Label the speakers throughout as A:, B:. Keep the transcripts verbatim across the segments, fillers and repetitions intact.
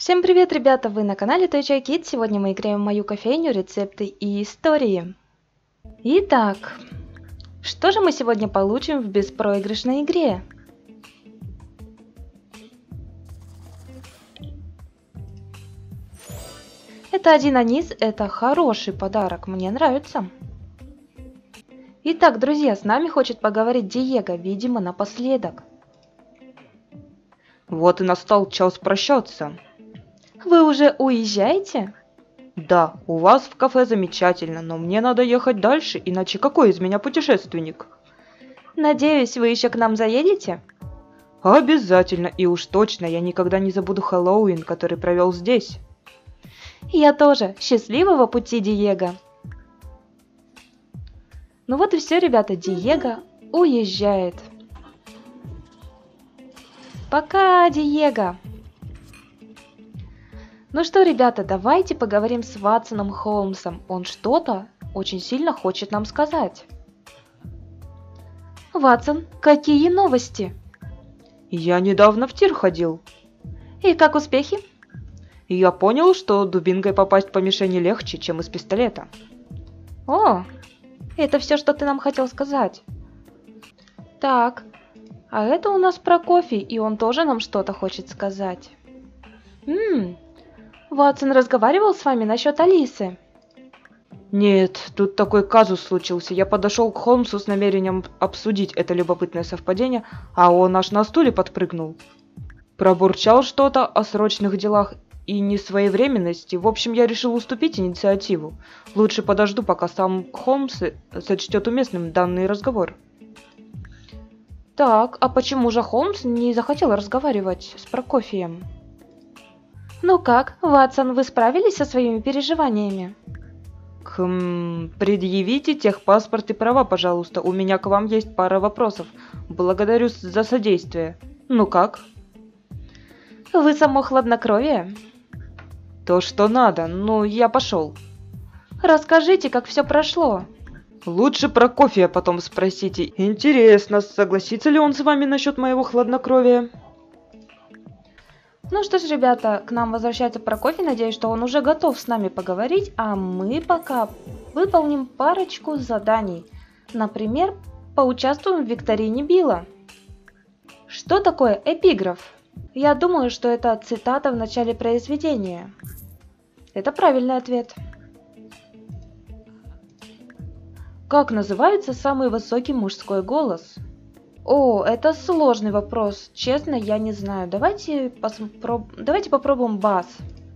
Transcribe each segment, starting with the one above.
A: Всем привет, ребята! Вы на канале Toy Chai Kids. Сегодня мы играем в мою кофейню, рецепты и истории. Итак, что же мы сегодня получим в беспроигрышной игре? Это один анис, это хороший подарок, мне нравится. Итак, друзья, с нами хочет поговорить Диего, видимо, напоследок.
B: Вот и настал час прощаться.
A: Вы уже уезжаете?
B: Да, у вас в кафе замечательно, но мне надо ехать дальше, иначе какой из меня путешественник?
A: Надеюсь, вы еще к нам заедете?
B: Обязательно, и уж точно я никогда не забуду Хэллоуин, который провел здесь.
A: Я тоже. Счастливого пути, Диего. Ну вот и все, ребята, Диего уезжает. Пока, Диего. Ну что, ребята, давайте поговорим с Ватсоном Холмсом. Он что-то очень сильно хочет нам сказать. Ватсон, какие новости?
B: Я недавно в тир ходил.
A: И как успехи?
B: Я понял, что дубинкой попасть по мишени легче, чем из пистолета.
A: О, это все, что ты нам хотел сказать. Так, а это у нас про кофе, и он тоже нам что-то хочет сказать. Ммм, Ватсон разговаривал с вами насчет Алисы?
B: Нет, тут такой казус случился. Я подошел к Холмсу с намерением обсудить это любопытное совпадение, а он аж на стуле подпрыгнул. Пробурчал что-то о срочных делах и несвоевременности. В общем, я решил уступить инициативу. Лучше подожду, пока сам Холмс сочтет уместным данный разговор.
A: Так, а почему же Холмс не захотел разговаривать с Прокофием? Ну как, Ватсон, вы справились со своими переживаниями?
B: Хм, предъявите техпаспорт и права, пожалуйста. У меня к вам есть пара вопросов. Благодарю за содействие. Ну как?
A: Вы само хладнокровие?
B: То, что надо. Ну, я пошел.
A: Расскажите, как все прошло.
B: Лучше про кофе потом спросите. Интересно, согласится ли он с вами насчет моего хладнокровия?
A: Ну что ж, ребята, к нам возвращается Прокофий. Надеюсь, что он уже готов с нами поговорить, а мы пока выполним парочку заданий. Например, поучаствуем в викторине Билла. Что такое эпиграф? Я думаю, что это цитата в начале произведения. Это правильный ответ. Как называется самый высокий мужской голос? О, это сложный вопрос. Честно, я не знаю. Давайте, посмотрим... Давайте попробуем бас.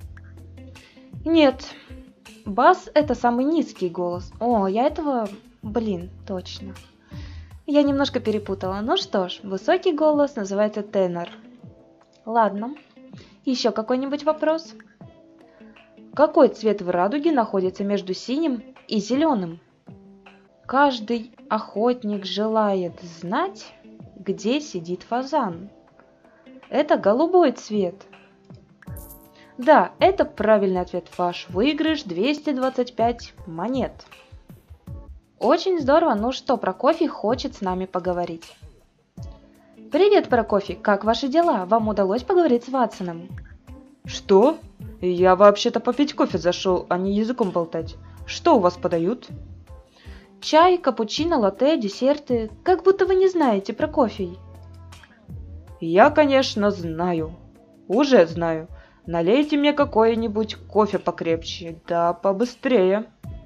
A: Нет, бас это самый низкий голос. О, я этого... Блин, точно. Я немножко перепутала. Ну что ж, высокий голос называется тенор. Ладно. Еще какой-нибудь вопрос? Какой цвет в радуге находится между синим и зеленым? Каждый охотник желает знать, где сидит фазан. Это голубой цвет. Да, это правильный ответ. Ваш выигрыш двести двадцать пять монет. Очень здорово. Ну что, Прокофий хочет с нами поговорить. Привет, Прокофий. Как ваши дела? Вам удалось поговорить с Ватсоном?
B: Что? Я вообще-то попить кофе зашел, а не языком болтать. Что у вас подают?
A: Чай, капучино, латте, десерты. Как будто вы не знаете, Прокофий.
B: Я, конечно, знаю. Уже знаю. Налейте мне какой-нибудь кофе покрепче. Да, побыстрее.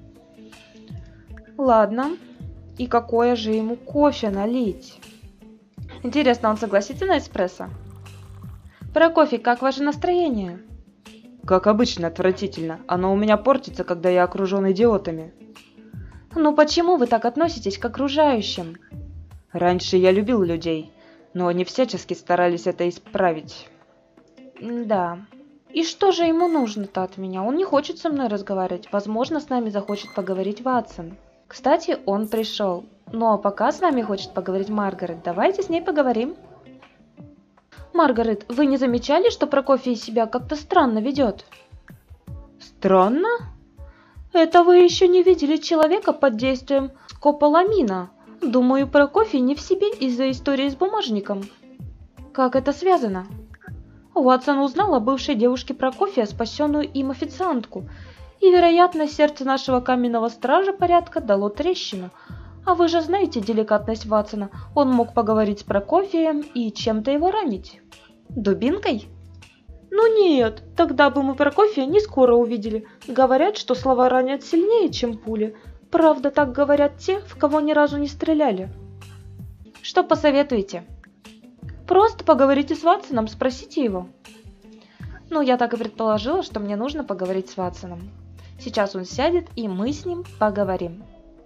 A: Ладно. И какое же ему кофе налить? Интересно, он согласится на эспрессо? Прокофий, как ваше настроение?
B: Как обычно, отвратительно. Оно у меня портится, когда я окружен идиотами.
A: Ну почему вы так относитесь к окружающим?
B: Раньше я любил людей, но они всячески старались это исправить.
A: Да. И что же ему нужно-то от меня? Он не хочет со мной разговаривать. Возможно, с нами захочет поговорить Ватсон. Кстати, он пришел. Ну а пока с нами хочет поговорить Маргарет. Давайте с ней поговорим. Маргарет, вы не замечали, что Прокофий себя как-то странно ведет?
B: Странно?
A: Это вы еще не видели человека под действием скополамина. Думаю, Прокофий не в себе из-за истории с бумажником. Как это связано? Уотсон узнал о бывшей девушке Прокофия, спасенную им официантку, и, вероятно, сердце нашего каменного стража порядка дало трещину. А вы же знаете деликатность Ватсона, он мог поговорить с Прокофием и чем-то его ранить. Дубинкой? Ну нет, тогда бы мы Прокофия не скоро увидели. Говорят, что слова ранят сильнее, чем пули. Правда, так говорят те, в кого ни разу не стреляли. Что посоветуете? Просто поговорите с Ватсоном, спросите его. Ну, я так и предположила, что мне нужно поговорить с Ватсоном. Сейчас он сядет, и мы с ним поговорим.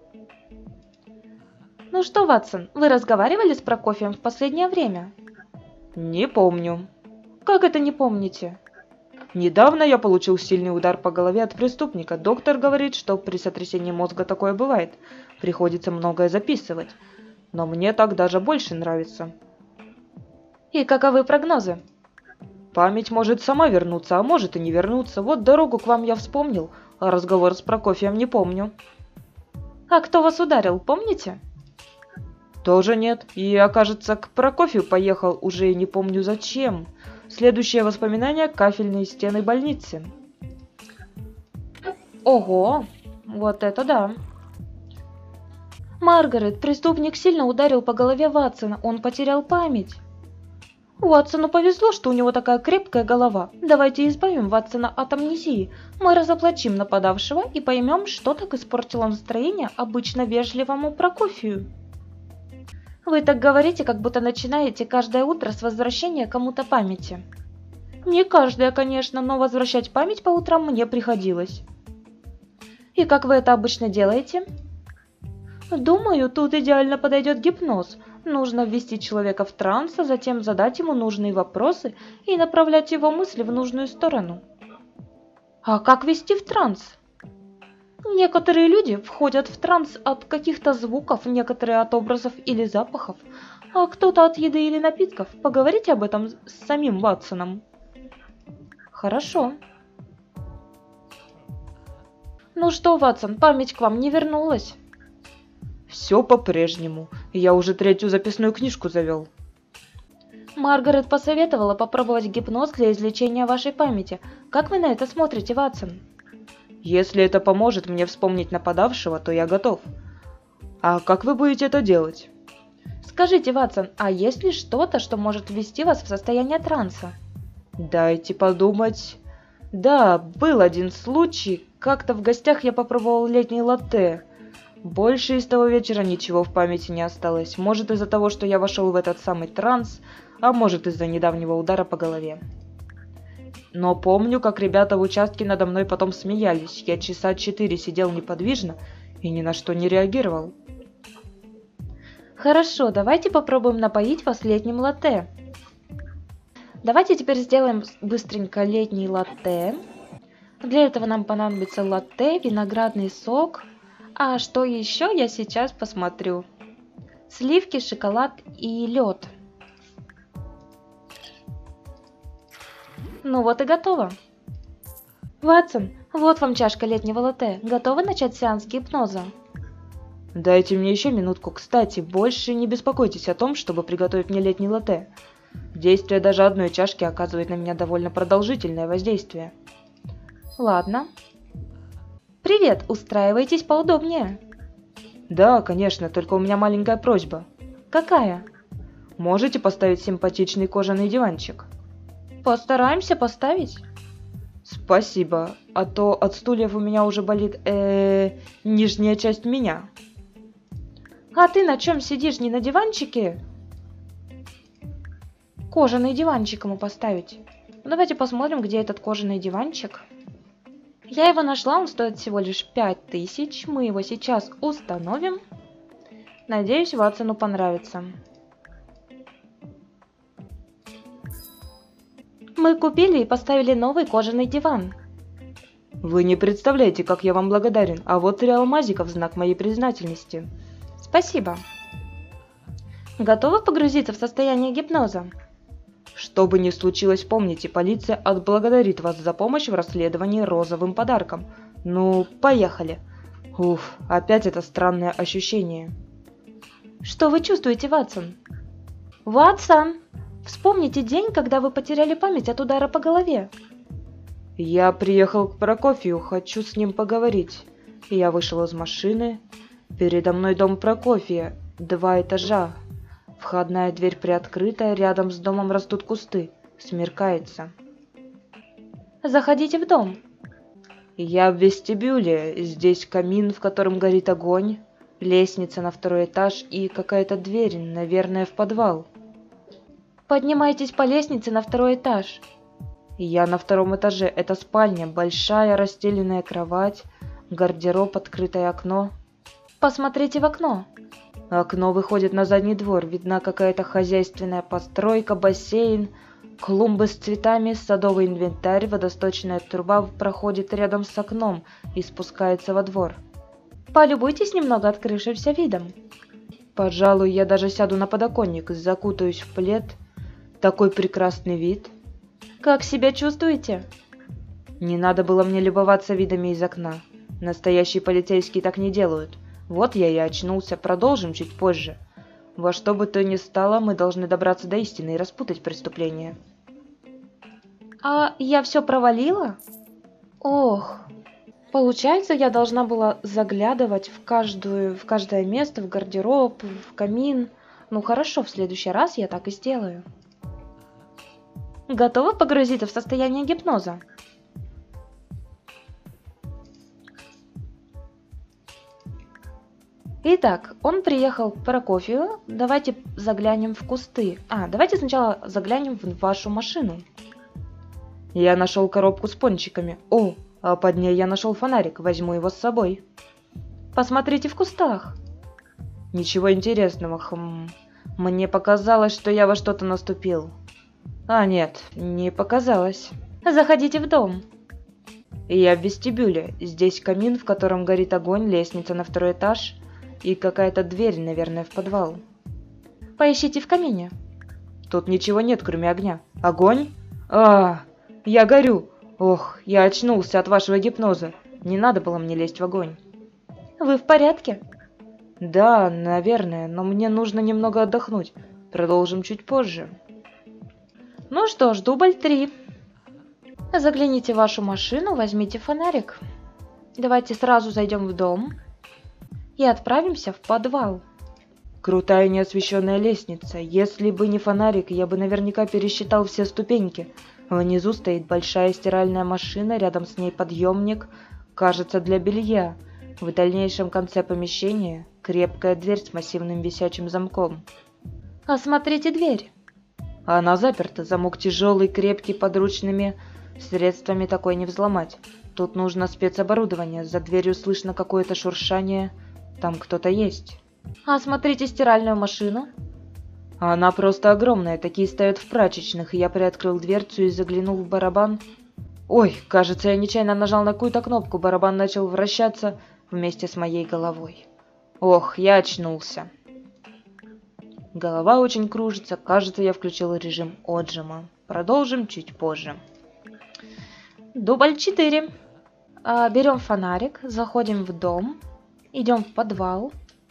A: Ну что, Ватсон, вы разговаривали с Прокофием в последнее время?
B: Не помню.
A: Как это не помните?
B: Недавно я получил сильный удар по голове от преступника. Доктор говорит, что при сотрясении мозга такое бывает. Приходится многое записывать. Но мне так даже больше нравится.
A: И каковы прогнозы?
B: Память может сама вернуться, а может и не вернуться. Вот дорогу к вам я вспомнил, а разговор с Прокофием не помню.
A: А кто вас ударил, помните?
B: Тоже нет. И я, кажется, к Прокофию поехал, уже не помню зачем. Следующее воспоминание – кафельные стены больницы.
A: Ого, вот это да. Маргарет, преступник сильно ударил по голове Ватсона, он потерял память. Ватсону повезло, что у него такая крепкая голова. Давайте избавим Ватсона от амнезии. Мы разоблачим нападавшего и поймем, что так испортило настроение обычно вежливому Прокофию. Вы так говорите, как будто начинаете каждое утро с возвращения кому-то памяти. Не каждое, конечно, но возвращать память по утрам мне приходилось. И как вы это обычно делаете? Думаю, тут идеально подойдет гипноз. Нужно ввести человека в транс, а затем задать ему нужные вопросы и направлять его мысли в нужную сторону. А как ввести в транс? Некоторые люди входят в транс от каких-то звуков, некоторые от образов или запахов, а кто-то от еды или напитков. Поговорите об этом с самим Ватсоном. Хорошо. Ну что, Ватсон, память к вам не вернулась?
B: Все по-прежнему. Я уже третью записную книжку завел.
A: Маргарет посоветовала попробовать гипноз для излечения вашей памяти. Как вы на это смотрите, Ватсон?
B: Если это поможет мне вспомнить нападавшего, то я готов. А как вы будете это делать?
A: Скажите, Ватсон, а есть ли что-то, что может ввести вас в состояние транса?
B: Дайте подумать. Да, был один случай. Как-то в гостях я попробовал летний латте. Больше из того вечера ничего в памяти не осталось. Может, из-за того, что я вошел в этот самый транс, а может, из-за недавнего удара по голове. Но помню, как ребята в участке надо мной потом смеялись. Я часа четыре сидел неподвижно и ни на что не реагировал.
A: Хорошо, давайте попробуем напоить вас летним латте. Давайте теперь сделаем быстренько летний латте. Для этого нам понадобится латте, виноградный сок. А что еще, я сейчас посмотрю. Сливки, шоколад и лед. Ну вот и готово. Ватсон, вот вам чашка летнего латте. Готовы начать сеанс гипноза?
B: Дайте мне еще минутку. Кстати, больше не беспокойтесь о том, чтобы приготовить мне летний латте. Действие даже одной чашки оказывает на меня довольно продолжительное воздействие.
A: Ладно. Привет, устраивайтесь поудобнее.
B: Да, конечно, только у меня маленькая просьба.
A: Какая?
B: Можете поставить симпатичный кожаный диванчик?
A: Постараемся поставить.
B: Спасибо, а то от стульев у меня уже болит э, нижняя часть меня.
A: А ты на чем сидишь, не на диванчике? Кожаный диванчик ему поставить. Ну, давайте посмотрим, где этот кожаный диванчик. Я его нашла, он стоит всего лишь пять тысяч. Мы его сейчас установим. Надеюсь, Ватсону понравится. Мы купили и поставили новый кожаный диван.
B: Вы не представляете, как я вам благодарен, а вот три алмазика в знак моей признательности.
A: Спасибо. Готовы погрузиться в состояние гипноза?
B: Что бы ни случилось, помните, полиция отблагодарит вас за помощь в расследовании розовым подарком. Ну, поехали. Уф, опять это странное ощущение.
A: Что вы чувствуете, Ватсон? Ватсон! Вспомните день, когда вы потеряли память от удара по голове.
B: Я приехал к Прокофью, хочу с ним поговорить. Я вышел из машины. Передо мной дом Прокофия, два этажа. Входная дверь приоткрыта, рядом с домом растут кусты. Смеркается.
A: Заходите в дом.
B: Я в вестибюле. Здесь камин, в котором горит огонь, лестница на второй этаж и какая-то дверь, наверное, в подвал.
A: Поднимайтесь по лестнице на второй этаж.
B: Я на втором этаже. Это спальня, большая расстеленная кровать, гардероб, открытое окно.
A: Посмотрите в окно.
B: Окно выходит на задний двор. Видна какая-то хозяйственная постройка, бассейн, клумбы с цветами, садовый инвентарь, водосточная труба проходит рядом с окном и спускается во двор.
A: Полюбуйтесь немного открывшимся видом.
B: Пожалуй, я даже сяду на подоконник, закутаюсь в плед. Такой прекрасный вид.
A: Как себя чувствуете?
B: Не надо было мне любоваться видами из окна. Настоящие полицейские так не делают. Вот я и очнулся. Продолжим чуть позже. Во что бы то ни стало, мы должны добраться до истины и распутать преступление.
A: А я все провалила? Ох, получается, я должна была заглядывать в каждую, в каждое место, в гардероб, в камин. Ну хорошо, в следующий раз я так и сделаю. Готовы погрузиться в состояние гипноза? Итак, он приехал к Прокофию. Давайте заглянем в кусты. А, давайте сначала заглянем в вашу машину.
B: Я нашел коробку с пончиками. О, а под ней я нашел фонарик. Возьму его с собой.
A: Посмотрите в кустах.
B: Ничего интересного. Хм. Мне показалось, что я во что-то наступил. А, нет, не показалось.
A: Заходите в дом.
B: Я в вестибюле. Здесь камин, в котором горит огонь, лестница на второй этаж и какая-то дверь, наверное, в подвал.
A: Поищите в камине.
B: Тут ничего нет, кроме огня. Огонь? А, я горю. Ох, я очнулся от вашего гипноза. Не надо было мне лезть в огонь.
A: Вы в порядке?
B: Да, наверное, но мне нужно немного отдохнуть. Продолжим чуть позже.
A: Ну что ж, дубль три. Загляните в вашу машину, возьмите фонарик. Давайте сразу зайдем в дом и отправимся в подвал.
B: Крутая неосвещенная лестница. Если бы не фонарик, я бы наверняка пересчитал все ступеньки. Внизу стоит большая стиральная машина, рядом с ней подъемник, кажется, для белья. В дальнейшем конце помещения крепкая дверь с массивным висячим замком.
A: Осмотрите дверь.
B: Она заперта, замок тяжелый, крепкий, подручными средствами такой не взломать. Тут нужно спецоборудование, за дверью слышно какое-то шуршание, там кто-то есть.
A: Осмотрите стиральную машину.
B: Она просто огромная, такие стоят в прачечных, и я приоткрыл дверцу и заглянул в барабан. Ой, кажется, я нечаянно нажал на какую-то кнопку, барабан начал вращаться вместе с моей головой. Ох, я очнулся. Голова очень кружится, кажется, я включил режим отжима. Продолжим чуть позже.
A: Дубль четыре. А, берем фонарик, заходим в дом, идем в подвал,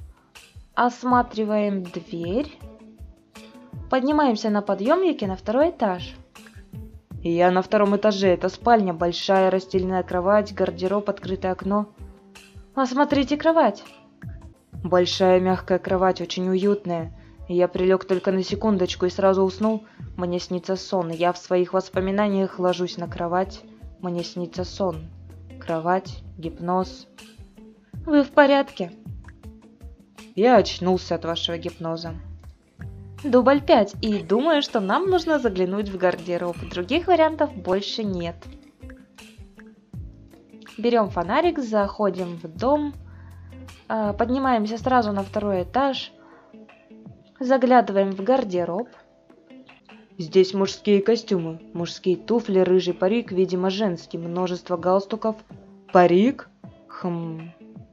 A: осматриваем дверь, поднимаемся на подъемнике на второй этаж.
B: Я на втором этаже, это спальня, большая расстеленная кровать, гардероб, открытое окно.
A: Осмотрите кровать.
B: Большая мягкая кровать, очень уютная. Я прилег только на секундочку и сразу уснул. Мне снится сон. Я в своих воспоминаниях ложусь на кровать. Мне снится сон. Кровать, гипноз.
A: Вы в порядке?
B: Я очнулся от вашего гипноза.
A: Дубль пять. И думаю, что нам нужно заглянуть в гардероб. Других вариантов больше нет. Берем фонарик, заходим в дом, поднимаемся сразу на второй этаж, заглядываем в гардероб.
B: Здесь мужские костюмы, мужские туфли, рыжий парик, видимо женский, множество галстуков. Парик? Хм...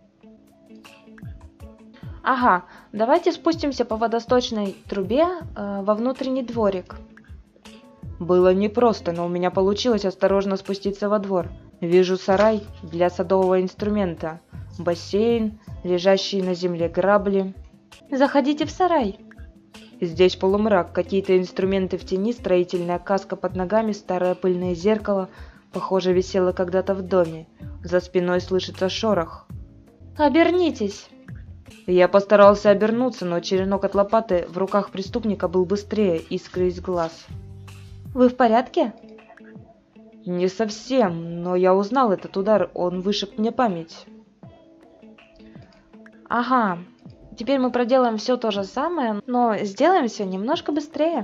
A: Ага, давайте спустимся по водосточной трубе э, во внутренний дворик.
B: Было непросто, но у меня получилось осторожно спуститься во двор. Вижу сарай для садового инструмента, бассейн, лежащие на земле грабли.
A: Заходите в сарай.
B: Здесь полумрак, какие-то инструменты в тени, строительная каска под ногами, старое пыльное зеркало, похоже, висело когда-то в доме. За спиной слышится шорох.
A: Обернитесь.
B: Я постарался обернуться, но черенок от лопаты в руках преступника был быстрее, искры из глаз.
A: Вы в порядке?
B: Не совсем, но я узнал этот удар, он вышиб мне память.
A: Ага. Теперь мы проделаем все то же самое, но сделаем все немножко быстрее.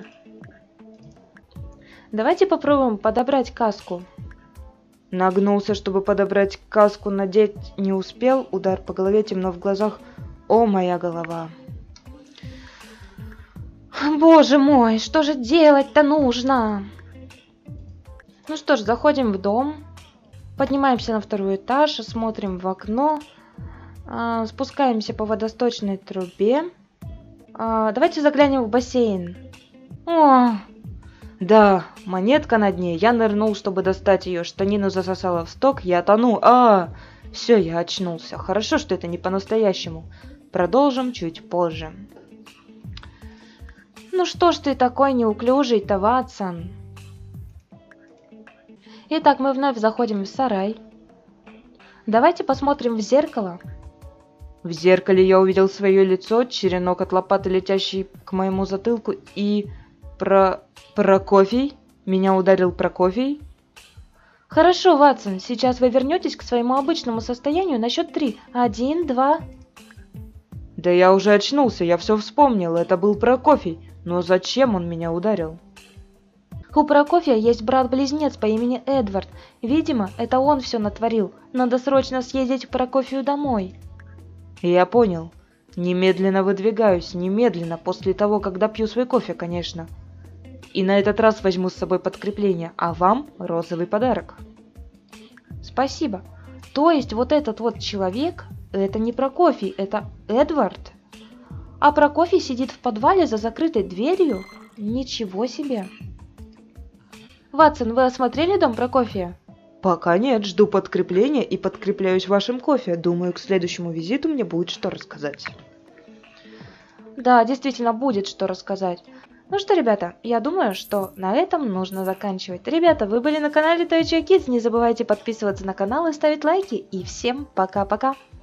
A: Давайте попробуем подобрать каску.
B: Нагнулся, чтобы подобрать каску, надеть не успел, удар по голове, темно в глазах. О, моя голова.
A: Боже мой, что же делать-то нужно? Ну что ж, заходим в дом, поднимаемся на второй этаж, смотрим в окно. Спускаемся по водосточной трубе. А, давайте заглянем в бассейн. О,
B: да, монетка на дне. Я нырнул, чтобы достать ее. Штанину засосала в сток. Я тону. А, все, я очнулся. Хорошо, что это не по-настоящему. Продолжим чуть позже.
A: Ну что ж ты такой неуклюжий-то, Ватсон? Итак, мы вновь заходим в сарай. Давайте посмотрим в зеркало.
B: В зеркале я увидел свое лицо, черенок от лопаты, летящий к моему затылку, и... Про... Прокофий? Меня ударил Прокофий?
A: Хорошо, Ватсон, сейчас вы вернетесь к своему обычному состоянию на счет три. Один, два...
B: Да я уже очнулся, я все вспомнил, это был Прокофий. Но зачем он меня ударил?
A: У Прокофия есть брат-близнец по имени Эдвард. Видимо, это он все натворил. Надо срочно съездить к Прокофию домой.
B: Я понял. Немедленно выдвигаюсь, немедленно, после того, как допью свой кофе, конечно. И на этот раз возьму с собой подкрепление, а вам розовый подарок.
A: Спасибо. То есть вот этот вот человек, это не Прокофий, это Эдвард? А Прокофий сидит в подвале за закрытой дверью? Ничего себе. Ватсон, вы осмотрели дом Прокофия?
B: Пока нет, жду подкрепления и подкрепляюсь вашим кофе. Думаю, к следующему визиту мне будет что рассказать.
A: Да, действительно будет что рассказать. Ну что, ребята, я думаю, что на этом нужно заканчивать. Ребята, вы были на канале Toy Kids, не забывайте подписываться на канал и ставить лайки. И всем пока-пока.